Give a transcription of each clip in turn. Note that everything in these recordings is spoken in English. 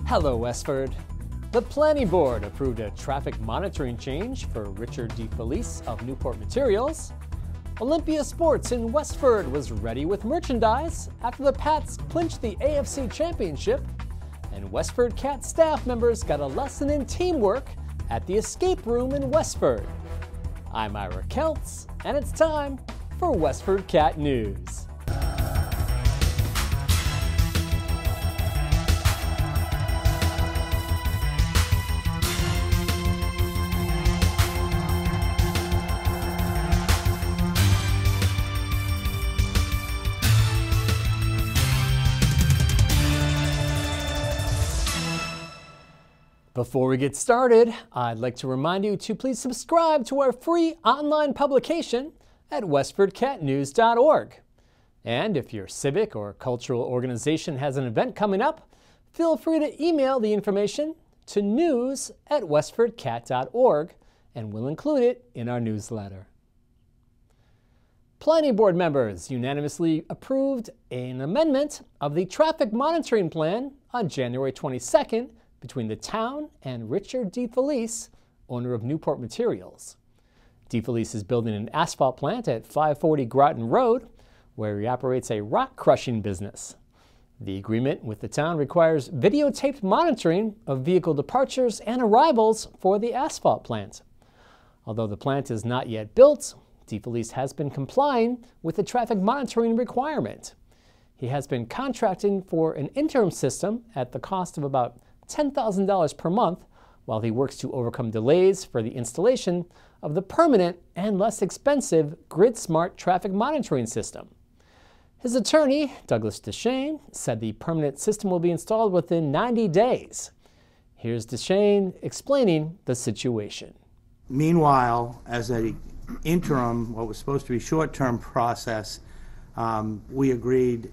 Hello, Westford. The Planning Board approved a traffic monitoring change for Richard D. Felice of Newport Materials. Olympia Sports in Westford was ready with merchandise after the Pats clinched the AFC Championship. And WestfordCAT staff members got a lesson in teamwork at the Escape Room in Westford. I'm Ira Keltz, and it's time for WestfordCAT News. Before we get started, I'd like to remind you to please subscribe to our free online publication at westfordcatnews.org. And if your civic or cultural organization has an event coming up, feel free to email the information to news@westfordcat.org, and we'll include it in our newsletter. Planning Board members unanimously approved an amendment of the traffic monitoring plan on January 22nd between the town and Richard D. Felice, owner of Newport Materials. D. Felice is building an asphalt plant at 540 Groton Road, where he operates a rock crushing business. The agreement with the town requires videotaped monitoring of vehicle departures and arrivals for the asphalt plant. Although the plant is not yet built, D. Felice has been complying with the traffic monitoring requirement. He has been contracting for an interim system at the cost of about $10,000 per month while he works to overcome delays for the installation of the permanent and less expensive grid-smart traffic monitoring system. His attorney, Douglas Deshane, said the permanent system will be installed within 90 days. Here's Deshane explaining the situation. Meanwhile, as an interim, what was supposed to be short-term process, we agreed,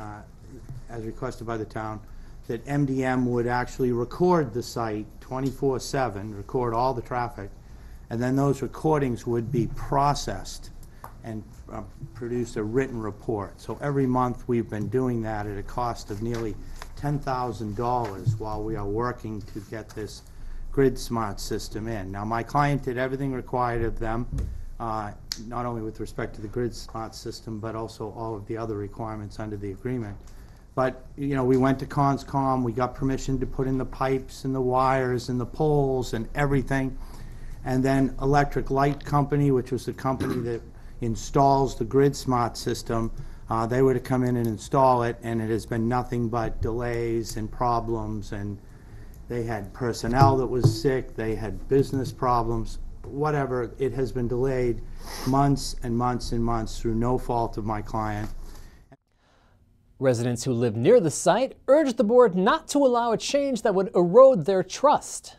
as requested by the town, that MDM would actually record the site 24/7, record all the traffic, and then those recordings would be processed and produce a written report. So every month we've been doing that at a cost of nearly $10,000 while we are working to get this grid smart system in. Now, my client did everything required of them, not only with respect to the grid smart system, but also all of the other requirements under the agreement. But, you know, we went to Conscom, we got permission to put in the pipes and the wires and the poles and everything. And then Electric Light Company, which was the company that installs the grid smart system, they were to come in and install it, and it has been nothing but delays and problems. And they had personnel that was sick, they had business problems, whatever. It has been delayed months and months and months through no fault of my client. Residents who live near the site urged the board not to allow a change that would erode their trust.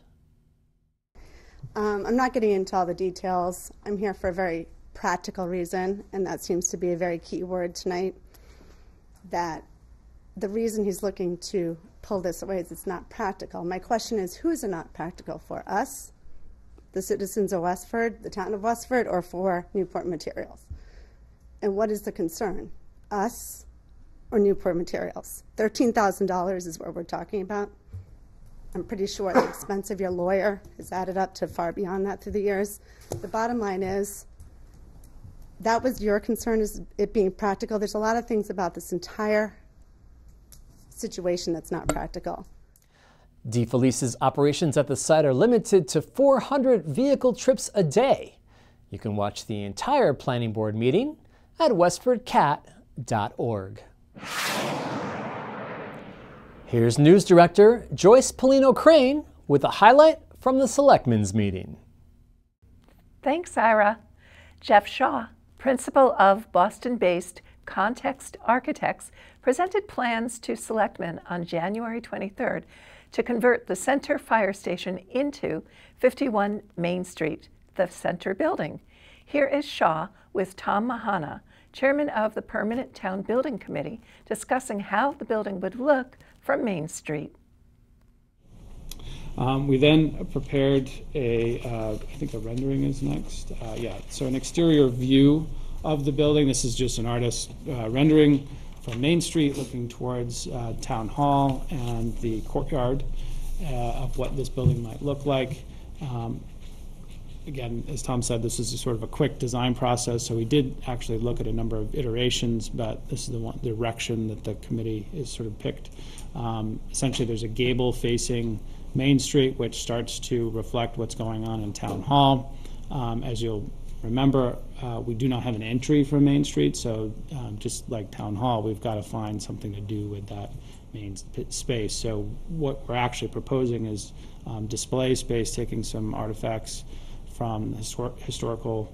I'm not getting into all the details. I'm here for a very practical reason, and that seems to be a very key word tonight, that the reason he's looking to pull this away is it's not practical. My question is, who is it not practical for? Us, the citizens of Westford, the town of Westford, or for Newport Materials? And what is the concern? Us or Newport Materials? $13,000 is what we're talking about. I'm pretty sure the expense of your lawyer has added up to far beyond that through the years. The bottom line is, that was your concern, is it being practical. There's a lot of things about this entire situation that's not practical. D. Felice's operations at the site are limited to 400 vehicle trips a day. You can watch the entire planning board meeting at westfordcat.org. Here's News Director Joyce Polino Crane with a highlight from the Selectmen's meeting. Thanks, Ira. Jeff Shaw, principal of Boston-based Context Architects, presented plans to Selectmen on January 23rd to convert the Center Fire Station into 51 Main Street, the Center building. Here is Shaw with Tom Mahana, chairman of the Permanent Town Building Committee, discussing how the building would look from Main Street. We then prepared I think a rendering is next. So an exterior view of the building. This is just an artist's rendering from Main Street, looking towards Town Hall and the courtyard of what this building might look like. Again, as Tom said, this is a sort of a quick design process, so we did actually look at a number of iterations, but this is the one direction that the committee is sort of picked. Essentially, there's a gable facing Main Street, which starts to reflect what's going on in Town Hall. As you'll remember, we do not have an entry from Main Street, so just like Town Hall, we've got to find something to do with that main space. So what we're actually proposing is display space, taking some artifacts from the historical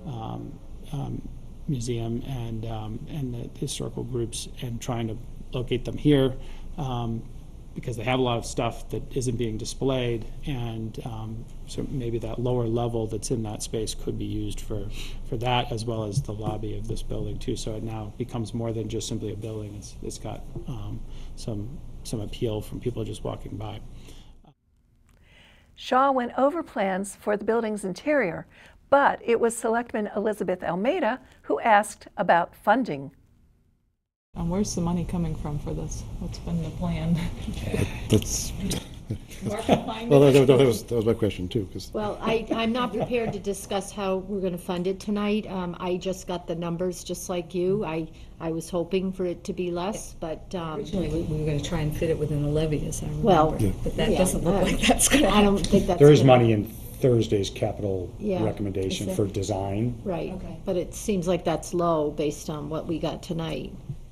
museum and the historical groups, and trying to locate them here because they have a lot of stuff that isn't being displayed, and so maybe that lower level that's in that space could be used for that, as well as the lobby of this building too. So it now becomes more than just simply a building. It's got some appeal from people just walking by. Shaw went over plans for the building's interior, but it was Selectman Elizabeth Almeida who asked about funding. Where's the money coming from for this? What's been the plan? That's Market well, that was my question too. Well, I'm not prepared to discuss how we're going to fund it tonight. I just got the numbers just like you. I was hoping for it to be less, but originally we were going to try and fit it within the levy, as I remember. Well, yeah. But that doesn't look like that's going to I don't think that's There is gonna- money in Thursday's capital Yeah. recommendation Is for there? design. Right, Okay. but it seems like that's low based on what we got tonight.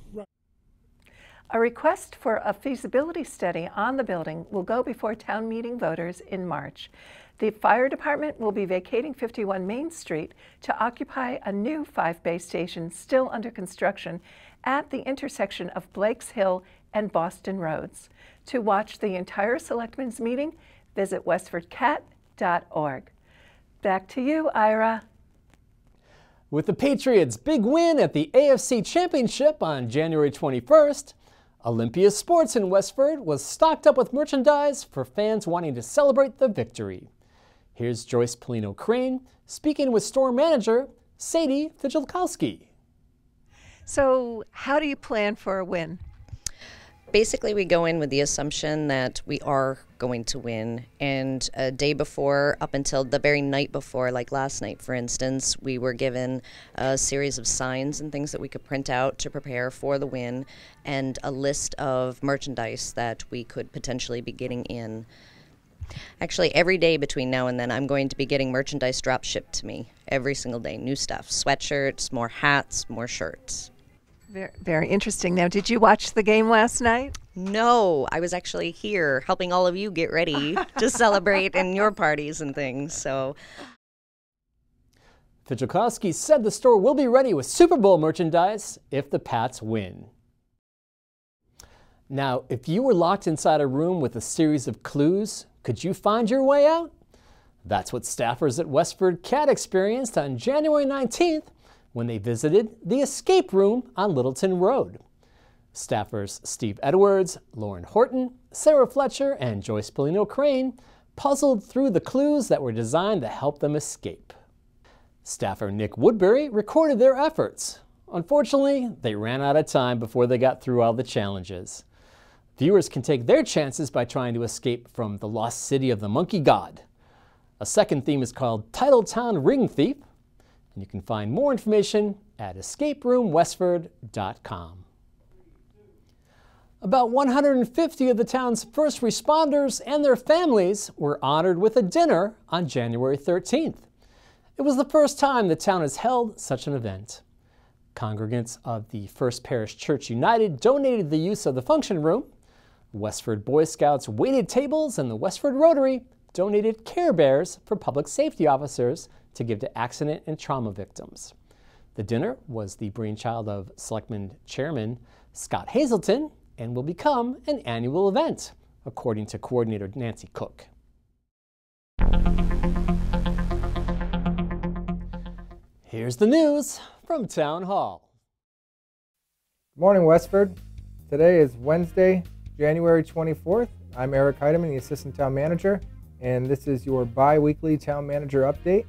A request for a feasibility study on the building will go before town meeting voters in March. The fire department will be vacating 51 Main Street to occupy a new 5-bay station still under construction at the intersection of Blake's Hill and Boston Roads. To watch the entire Selectmen's meeting, visit WestfordCAT.org. Back to you, Ira. With the Patriots' big win at the AFC Championship on January 21st, Olympia Sports in Westford was stocked up with merchandise for fans wanting to celebrate the victory. Here's Joyce Polino-Crane speaking with store manager Sadie Fijolkowski. So how do you plan for a win? Basically, we go in with the assumption that we are going to win, and a day before, up until the very night before, like last night, for instance, we were given a series of signs and things that we could print out to prepare for the win, and a list of merchandise that we could potentially be getting in. Actually, every day between now and then, I'm going to be getting merchandise drop shipped to me every single day. New stuff, sweatshirts, more hats, more shirts. Very, very interesting. Now, did you watch the game last night? No, I was actually here helping all of you get ready to celebrate in your parties and things, so. Fijolkowski said the store will be ready with Super Bowl merchandise if the Pats win. Now, if you were locked inside a room with a series of clues, could you find your way out? That's what staffers at WestfordCAT experienced on January 19th when they visited the Escape Room on Littleton Road. Staffers Steve Edwards, Lauren Horton, Sarah Fletcher, and Joyce Polino-Crane puzzled through the clues that were designed to help them escape. Staffer Nick Woodbury recorded their efforts. Unfortunately, they ran out of time before they got through all the challenges. Viewers can take their chances by trying to escape from the lost city of the Monkey God. A second theme is called Titletown Ring Thief, and you can find more information at escaperoomwestford.com. About 150 of the town's first responders and their families were honored with a dinner on January 13th. It was the first time the town has held such an event. Congregants of the First Parish Church United donated the use of the function room. Westford Boy Scouts waited tables, and the Westford Rotary donated Care Bears for public safety officers to give to accident and trauma victims. The dinner was the brainchild of Selectmen Chairman Scott Hazelton and will become an annual event, according to Coordinator Nancy Cook. Here's the news from Town Hall. Good morning, Westford. Today is Wednesday, January 24th. I'm Eric Heidemann, the Assistant Town Manager, and this is your bi-weekly Town Manager Update.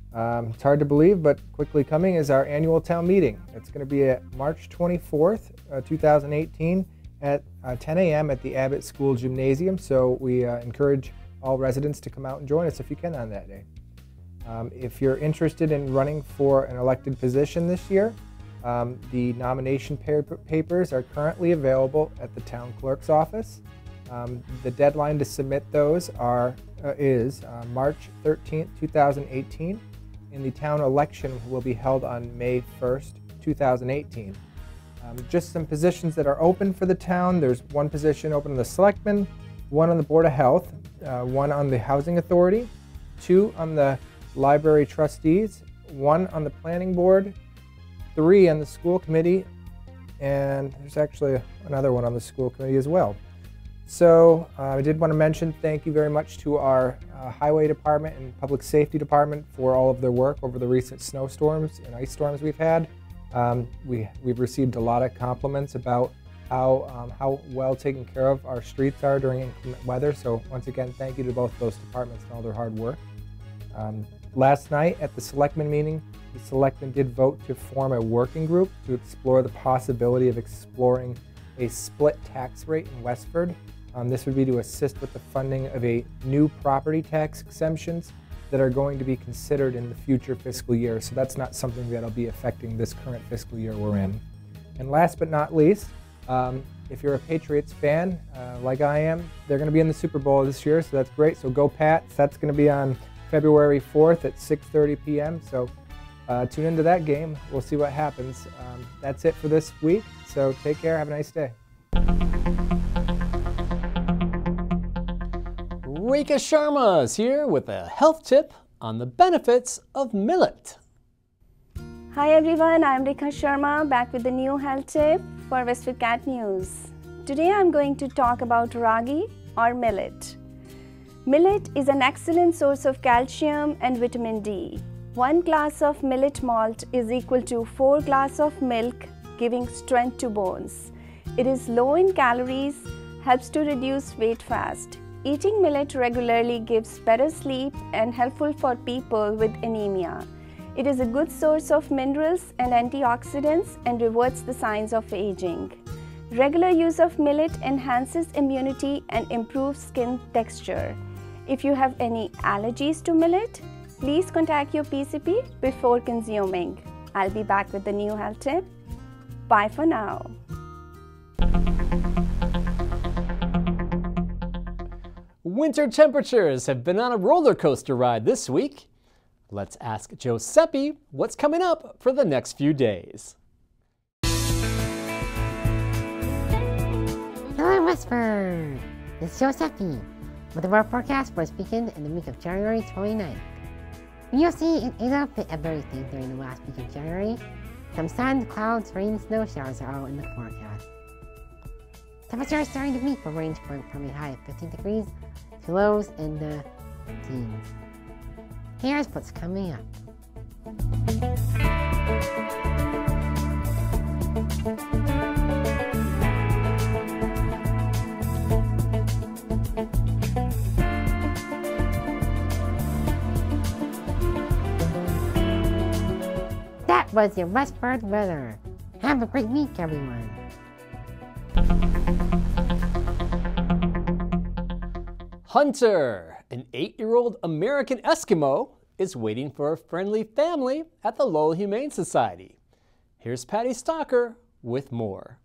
It's hard to believe, but quickly coming is our annual town meeting. It's going to be at March 24th, 2018 at 10 a.m. at the Abbott School Gymnasium, so we encourage all residents to come out and join us if you can on that day. If you're interested in running for an elected position this year, the nomination papers are currently available at the town clerk's office. The deadline to submit those is March 13th, 2018, and the town election will be held on May 1st, 2018. Just some positions that are open for the town. There's one position open on the Selectmen, one on the Board of Health, one on the Housing Authority, 2 on the Library Trustees, 1 on the Planning Board, 3 on the School Committee, and there's actually another one on the School Committee as well. So I did want to mention thank you very much to our Highway Department and Public Safety Department for all of their work over the recent snowstorms and ice storms we've had. We've received a lot of compliments about how well taken care of our streets are during inclement weather. So once again, thank you to both those departments and all their hard work. Last night at the Selectmen meeting, the Selectmen did vote to form a working group to explore the possibility of exploring a split tax rate in Westford. This would be to assist with the funding of a new property tax exemptions that are going to be considered in the future fiscal year. So that's not something that'll be affecting this current fiscal year we're in. And last but not least, if you're a Patriots fan, like I am, they're going to be in the Super Bowl this year, so that's great. So go Pats. That's going to be on February 4th at 6:30 p.m. So tune into that game. We'll see what happens. That's it for this week. So take care. Have a nice day. Rika Sharma is here with a health tip on the benefits of millet. Hi everyone, I'm Rika Sharma back with the new health tip for WestfordCAT News. Today I'm going to talk about ragi or millet. Millet is an excellent source of calcium and vitamin D. 1 glass of millet malt is equal to 4 glasses of milk, giving strength to bones. It is low in calories, helps to reduce weight fast. Eating millet regularly gives better sleep and helpful for people with anemia. It is a good source of minerals and antioxidants and reverts the signs of aging. Regular use of millet enhances immunity and improves skin texture. If you have any allergies to millet, please contact your PCP before consuming. I'll be back with the new health tip. Bye for now. Winter temperatures have been on a roller coaster ride this week. Let's ask Giuseppe what's coming up for the next few days. Hello, Westford! This is Giuseppe with the weather forecast for this weekend in the week of January 29th. You'll see a little bit of everything during the last week of January. Some sun, clouds, rain, and snow showers are all in the forecast. Temperatures during the week will range from a high of 15 degrees to lows in the teens. Here's what's coming up. That was your Westford weather. Have a great week, everyone. Hunter, an 8-year-old American Eskimo, is waiting for a friendly family at the Lowell Humane Society. Here's Patty Stalker with more.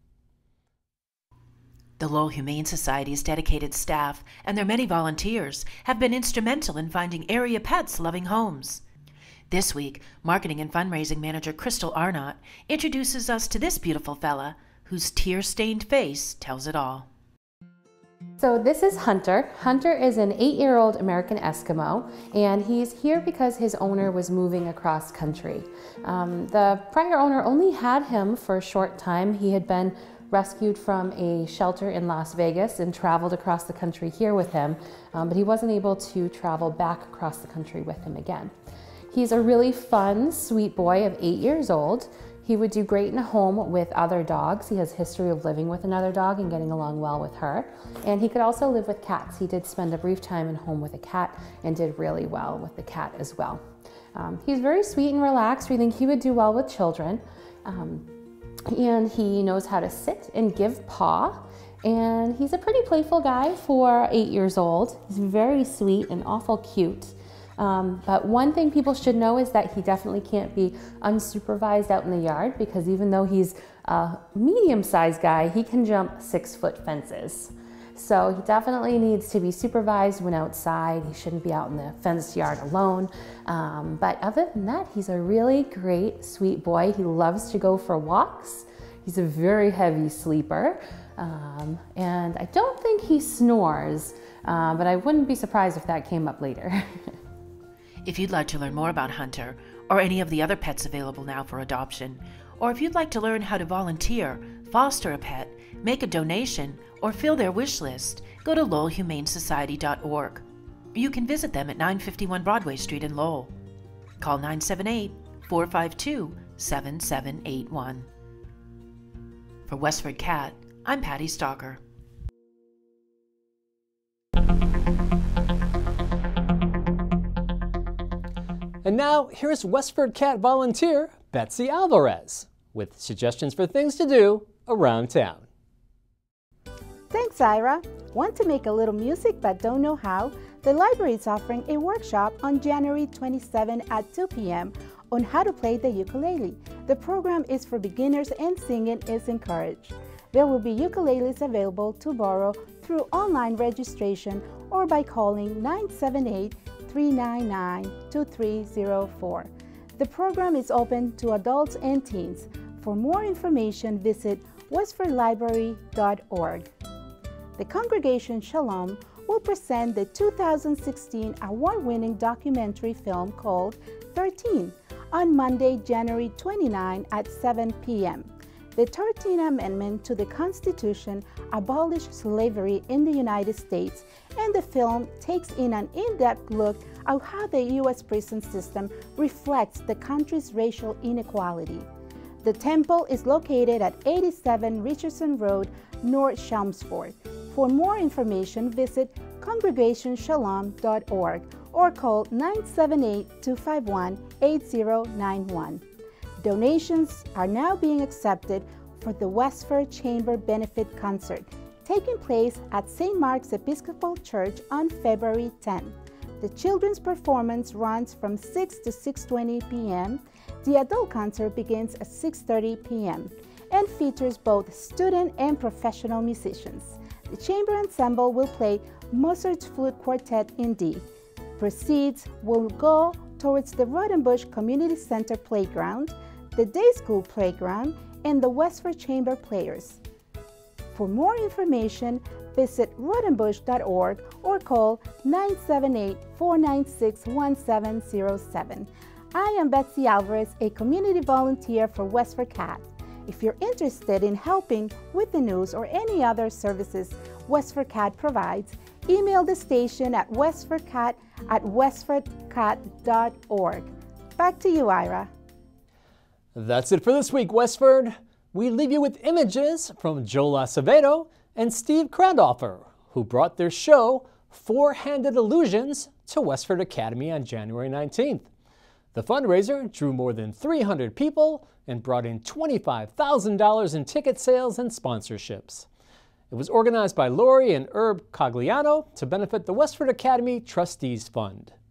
The Lowell Humane Society's dedicated staff and their many volunteers have been instrumental in finding area pets loving homes. This week, Marketing and Fundraising Manager Crystal Arnott introduces us to this beautiful fella whose tear-stained face tells it all. So this is Hunter. Hunter is an 8-year-old American Eskimo, and he's here because his owner was moving across country. The prior owner only had him for a short time. He had been rescued from a shelter in Las Vegas and traveled across the country here with him, but he wasn't able to travel back across the country with him again. He's a really fun, sweet boy of 8 years old. He would do great in a home with other dogs. He has a history of living with another dog and getting along well with her. And he could also live with cats. He did spend a brief time in home with a cat and did really well with the cat as well. He's very sweet and relaxed. We think he would do well with children. And he knows how to sit and give paw. And he's a pretty playful guy for 8 years old. He's very sweet and awful cute. But one thing people should know is that he definitely can't be unsupervised out in the yard, because even though he's a medium-sized guy, he can jump 6-foot fences. So he definitely needs to be supervised when outside. He shouldn't be out in the fenced yard alone. But other than that, he's a really great, sweet boy. He loves to go for walks. He's a very heavy sleeper. And I don't think he snores, but I wouldn't be surprised if that came up later. If you'd like to learn more about Hunter, or any of the other pets available now for adoption, or if you'd like to learn how to volunteer, foster a pet, make a donation, or fill their wish list, go to lowellhumanesociety.org. You can visit them at 951 Broadway Street in Lowell. Call 978-452-7781. For Westford Cat, I'm Patty Stalker. And now, here's WestfordCAT volunteer Betsy Alvarez with suggestions for things to do around town. Thanks, Ira. Want to make a little music but don't know how? The library is offering a workshop on January 27 at 2 p.m. on how to play the ukulele. The program is for beginners and singing is encouraged. There will be ukuleles available to borrow through online registration or by calling 978-399-2304. The program is open to adults and teens. For more information, visit westfordlibrary.org. The Congregation Shalom will present the 2016 award-winning documentary film called 13 on Monday, January 29 at 7 p.m. The 13th Amendment to the Constitution abolished slavery in the United States, and the film takes in an in-depth look at how the U.S. prison system reflects the country's racial inequality. The temple is located at 87 Richardson Road, North Chelmsford. For more information, visit congregationshalom.org or call 978-251-8091. Donations are now being accepted for the Westford Chamber Benefit Concert, taking place at St. Mark's Episcopal Church on February 10. The children's performance runs from 6 to 6:20 p.m. The adult concert begins at 6:30 p.m. and features both student and professional musicians. The chamber ensemble will play Mozart's Flute Quartet in D. Proceeds will go towards the Rodenbush Community Center Playground, the Day School Playground, and the Westford Chamber Players. For more information, visit rodenbush.org or call 978-496-1707. I am Betsy Alvarez, a community volunteer for WestfordCAT. If you're interested in helping with the news or any other services WestfordCAT provides, email the station at westfordcat@westfordcat.org. Back to you, Ira. That's it for this week, Westford. We leave you with images from Joel Acevedo and Steve Crandoffer, who brought their show, Four-Handed Illusions, to Westford Academy on January 19th. The fundraiser drew more than 300 people and brought in $25,000 in ticket sales and sponsorships. It was organized by Lori and Herb Cogliano to benefit the Westford Academy Trustees Fund.